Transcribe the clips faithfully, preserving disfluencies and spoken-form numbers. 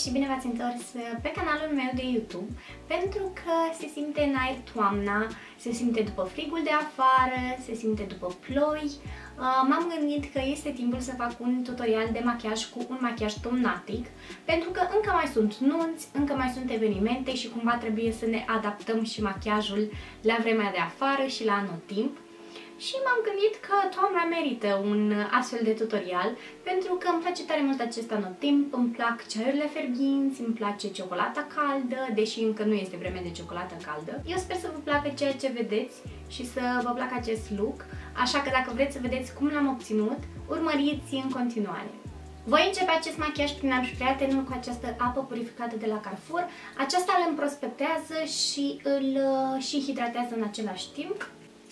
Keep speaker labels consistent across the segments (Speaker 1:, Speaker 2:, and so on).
Speaker 1: și bine v-ați întors pe canalul meu de YouTube, pentru că se simte în aer toamna, se simte după frigul de afară, se simte după ploi. M-am gândit că este timpul să fac un tutorial de machiaj cu un machiaj tomnatic, pentru că încă mai sunt nunți, încă mai sunt evenimente și cumva trebuie să ne adaptăm și machiajul la vremea de afară și la anotimp. Și m-am gândit că toamna merită un astfel de tutorial, pentru că îmi place tare mult acest anotimp, îmi plac ceaiurile fierbinți, îmi place ciocolata caldă, deși încă nu este vreme de ciocolată caldă. Eu sper să vă placă ceea ce vedeți și să vă placă acest look, așa că dacă vreți să vedeți cum l-am obținut, urmăriți în continuare. Voi începe acest machiaj prin a-mi sprea tenul cu această apă purificată de la Carrefour. Aceasta îl împrospătează și îl și hidratează în același timp.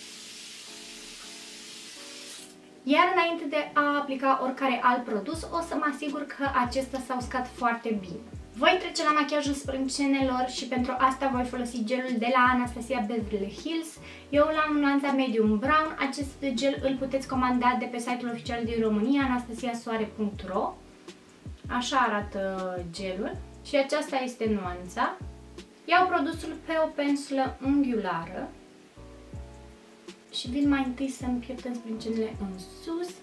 Speaker 1: Iar înainte de a aplica oricare alt produs, o să mă asigur că acesta s-a uscat foarte bine. Voi trece la machiajul sprâncenelor și pentru asta voi folosi gelul de la Anastasia Beverly Hills. Eu l-am în nuanța medium brown. Acest gel îl puteți comanda de pe site-ul oficial din România, anastasia soare punct ro. Așa arată gelul și aceasta este nuanța. Iau produsul pe o pensulă unghiulară și vin mai întâi să-mi pieptăn sprâncenele în sus,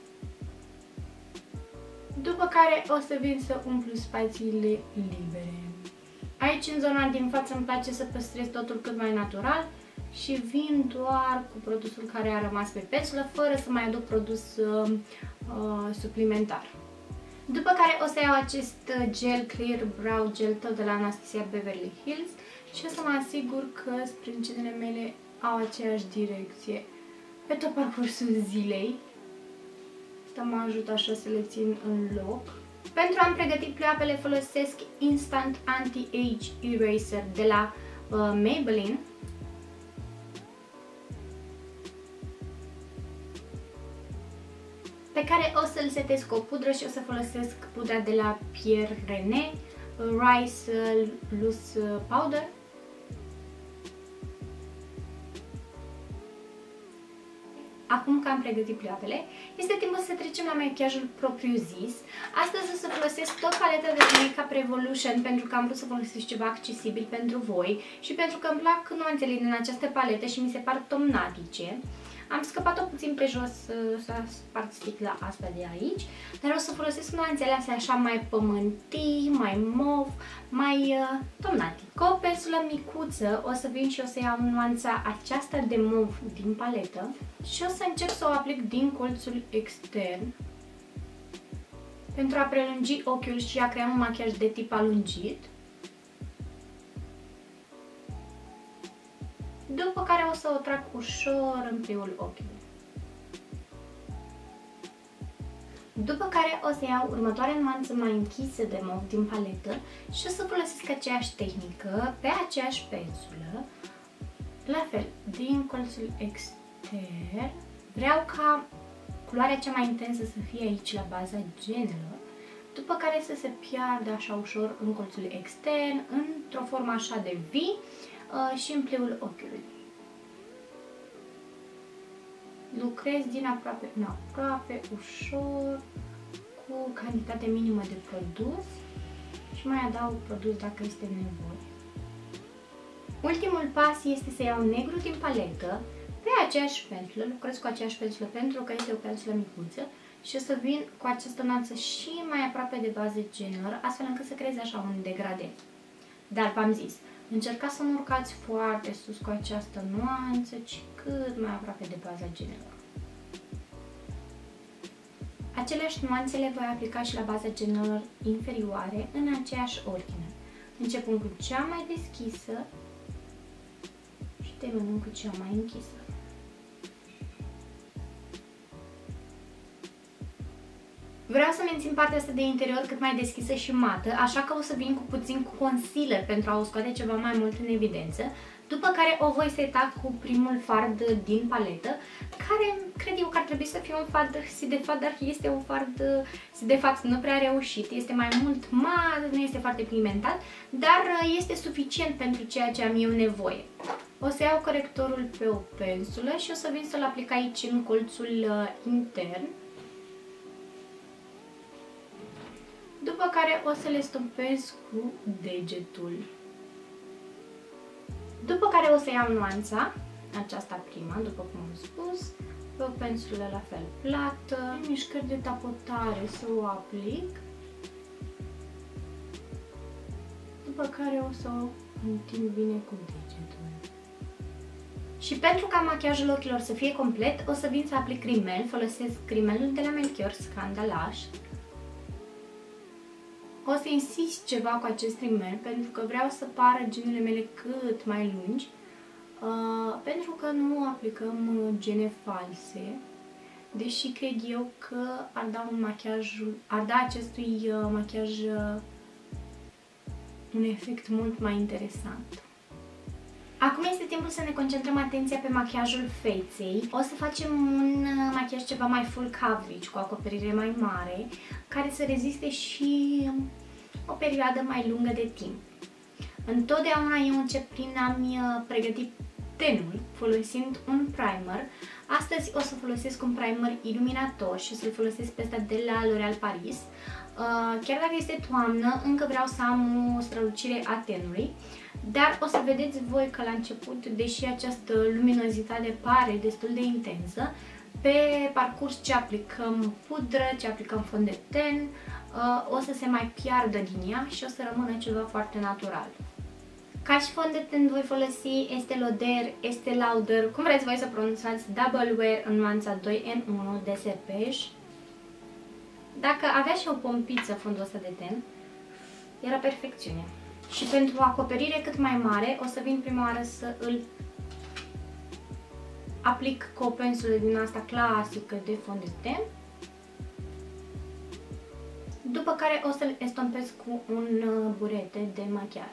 Speaker 1: după care o să vin să umplu spațiile libere. Aici, în zona din față, îmi place să păstrez totul cât mai natural și vin doar cu produsul care a rămas pe pensulă, fără să mai aduc produs uh, uh, suplimentar. După care o să iau acest gel Clear Brow Gel, tot de la Anastasia Beverly Hills, și o să mă asigur că sprâncenele mele au aceeași direcție pe tot parcursul zilei. Asta mă ajută așa să le țin în loc. Pentru a-mi pregăti pleoapele folosesc Instant Anti-Age Eraser de la uh, Maybelline. Pe care o să-l setez cu o pudră și o să folosesc pudra de la Pierre René, Rice Loose Powder. Acum că am pregătit pleoapele, este timpul să trecem la machiajul propriu-zis. Astăzi o să folosesc tot paleta de Makeup Revolution, pentru că am vrut să folosesc ceva accesibil pentru voi și pentru că îmi plac nuanțele din această paletă și mi se par tomnatice. Am scăpat-o puțin pe jos, s-a spart sticla asta de aici, dar o să folosesc nuanțele astea așa mai pământii, mai mov, mai uh, tomnatic. Cu o pensulă micuță o să vin și o să iau nuanța aceasta de mov din paletă și o să încep să o aplic din colțul extern pentru a prelungi ochiul și a crea un machiaj de tip alungit. După care o să o trag ușor în pliul ochiului. După care o să iau următoarea nuanță mai închisă de mov din paletă și o să folosesc aceeași tehnică pe aceeași pensulă. La fel, din colțul extern. Vreau ca culoarea cea mai intensă să fie aici la baza genelor, după care să se piardă așa ușor în colțul extern, într-o formă așa de V, și în pliul ochiului. Lucrez din aproape în aproape, ușor, cu cantitate minimă de produs și mai adaug produs dacă este nevoie. Ultimul pas este să iau negru din paletă pe aceeași pensulă, lucrez cu aceeași pensulă pentru că este o pensulă micuță și o să vin cu această nuanță și mai aproape de baze genelor, astfel încât să creeze așa un degradent. Dar v-am zis, încercați să nu urcați foarte sus cu această nuanță, ci cât mai aproape de baza genelor. Aceleași nuanțe le voi aplica și la baza genelor inferioare în aceeași ordine. Începând cu cea mai deschisă și terminând cu cea mai închisă. Vreau să mențin partea asta de interior cât mai deschisă și mată, așa că o să vin cu puțin concealer pentru a o scoate ceva mai mult în evidență, după care o voi seta cu primul fard din paletă, care cred eu că ar trebui să fie un fard Sidefat, dar este un fard Sidefat nu prea reușit, este mai mult mat, nu este foarte pigmentat, dar este suficient pentru ceea ce am eu nevoie. O să iau corectorul pe o pensulă și o să vin să-l aplic aici în colțul intern. După care o să le stompez cu degetul. După care o să iau nuanța, aceasta prima, după cum am spus, pe o pensulă la fel plată, în mișcări de tapotare să o aplic, după care o să o întind bine cu degetul. Și pentru ca machiajul ochilor să fie complet, o să vin să aplic rimel, folosesc rimelul de la Melchior Scandalash. O să insist ceva cu acest rimel pentru că vreau să pară genele mele cât mai lungi, uh, pentru că nu aplicăm gene false, deși cred eu că ar da un machiaj, ar da acestui uh, machiaj uh, un efect mult mai interesant. Acum este timpul să ne concentrăm atenția pe machiajul feței. O să facem un machiaj ceva mai full coverage, cu acoperire mai mare, care să reziste și o perioadă mai lungă de timp. Întotdeauna eu încep prin a-mi pregăti tenul folosind un primer. Astăzi o să folosesc un primer iluminator și o să-l folosesc pe ăsta de la L'Oréal Paris. Chiar dacă este toamnă, încă vreau să am o strălucire a tenului, dar o să vedeți voi că la început, deși această luminozitate pare destul de intensă, pe parcurs ce aplicăm pudră, ce aplicăm fond de ten, o să se mai piardă din ea și o să rămână ceva foarte natural. Ca și fond de ten voi folosi Estée Lauder, Estée Lauder, cum vreți voi să pronunțați, Double Wear în nuanța doi N unu de Serpej. Dacă avea și o pompiță fondul ăsta de ten, era perfecțiune. Și pentru o acoperire cât mai mare, o să vin prima oară să îl aplic cu o pensulă din asta clasică de fond de ten. După care o să-l estompez cu un burete de machiaj.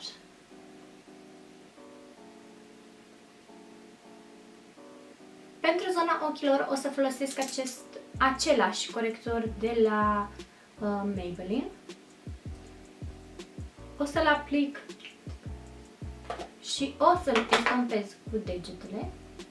Speaker 1: Pentru zona ochilor o să folosesc acest același corector de la uh, Maybelline. O să-l aplic și o să-l estompez cu degetele,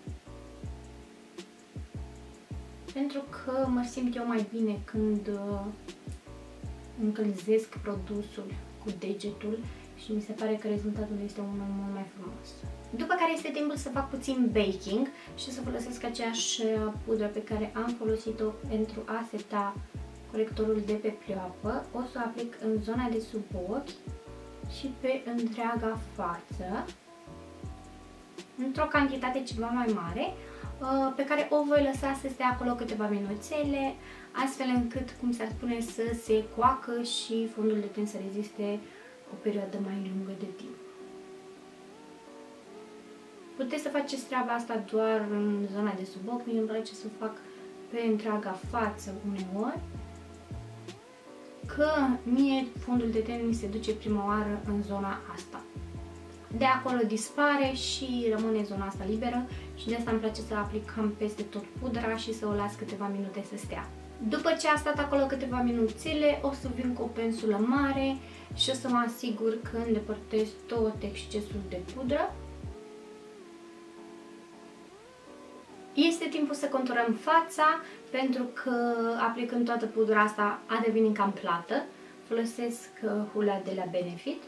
Speaker 1: pentru că mă simt eu mai bine când uh, încălzesc produsul cu degetul și mi se pare că rezultatul este unul mult mai frumos. După care este timpul să fac puțin baking și să folosesc aceeași pudră pe care am folosit-o pentru a seta corectorul de pe pleoapă. O să o aplic în zona de sub ochi și pe întreaga față, într-o cantitate ceva mai mare, pe care o voi lăsa să stea acolo câteva minuțele, astfel încât, cum s-ar spune, să se coacă și fondul de ten să reziste o perioadă mai lungă de timp. Puteți să faceți treaba asta doar în zona de sub ochi, mie îmi place să o fac pe întreaga față uneori, că mie fondul de ten mi se duce prima oară în zona asta. De acolo dispare și rămâne zona asta liberă și de asta îmi place să aplicăm peste tot pudra și să o las câteva minute să stea. După ce a stat acolo câteva minuțele, o să vin cu o pensulă mare și o să mă asigur că îndepărtez tot excesul de pudră. Este timpul să conturăm fața, pentru că aplicând toată pudra asta a devenit cam plată. Folosesc hula de la Benefit.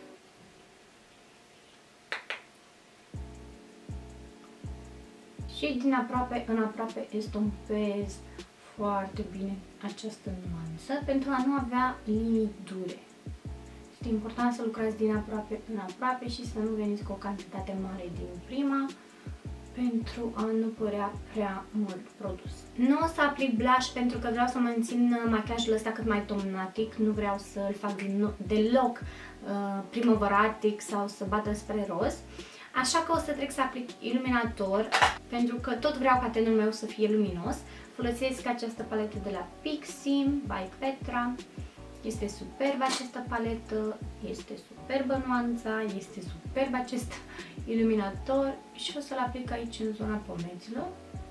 Speaker 1: Și din aproape în aproape estompez foarte bine această nuanță pentru a nu avea linii dure. Este important să lucrați din aproape în aproape și să nu veniți cu o cantitate mare din prima, pentru a nu părea prea mult produs. Nu o să aplic blush pentru că vreau să mențin machiajul ăsta cât mai tomnatic, nu vreau să-l fac deloc uh, primăvăratic sau să bată spre roz. Așa că o să trec să aplic iluminator, pentru că tot vreau ca tenul meu să fie luminos. Folosesc această paletă de la Pixi by Petra. Este superbă această paletă, este superbă nuanța, este superb acest iluminator și o să-l aplic aici în zona pomeților.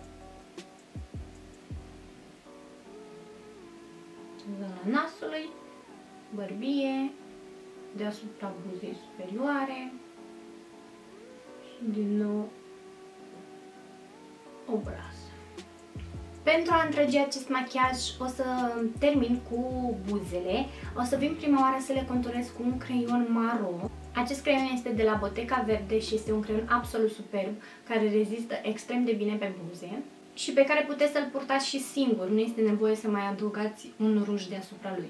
Speaker 1: Zona nasului, bărbie, deasupra buzei superioare și din nou obraz. Pentru a întregi acest machiaj o să termin cu buzele. O să vin prima oară să le conturez cu un creion maro. Acest creion este de la Bottega Verde și este un creion absolut superb, care rezistă extrem de bine pe buze și pe care puteți să-l purtați și singur, nu este nevoie să mai adăugați un ruj deasupra lui.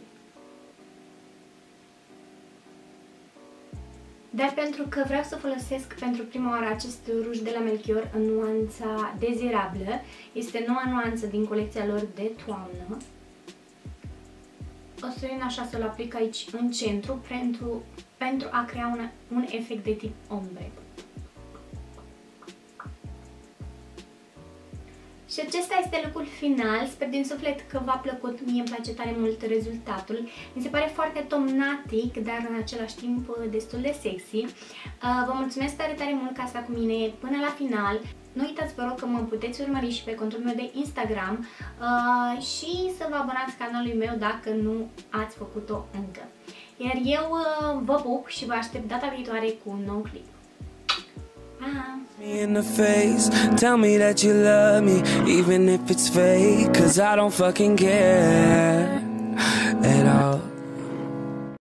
Speaker 1: Dar pentru că vreau să folosesc pentru prima oară acest ruj de la Melchior în nuanța dezirabilă, este noua nuanță din colecția lor de toamnă, o să vin așa să-l aplic aici în centru pentru, pentru a crea un, un efect de tip ombre. Și acesta este look-ul final. Sper din suflet că v-a plăcut. Mie îmi place tare mult rezultatul. Mi se pare foarte tomnatic, dar în același timp destul de sexy. Vă mulțumesc tare, tare mult că ați stat cu mine până la final. Nu uitați, vă rog, că mă puteți urmări și pe contul meu de Instagram și să vă abonați canalului meu dacă nu ați făcut-o încă. Iar eu vă pup și vă aștept data viitoare cu un nou clip. Me in the face, tell me that you love me, even if it's fake, cause I don't fucking care at all.